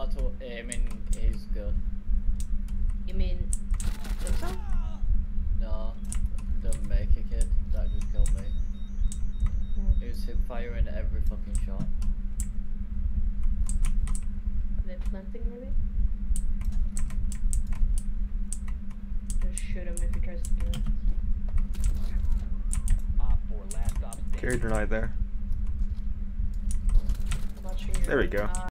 auto aiming is good. You mean Vincent? No, the maker kid that just killed me. He was hip firing every fucking shot. Are they planting maybe? Just shoot him if he tries to do it. Carry denied there. I'm not sure There we go.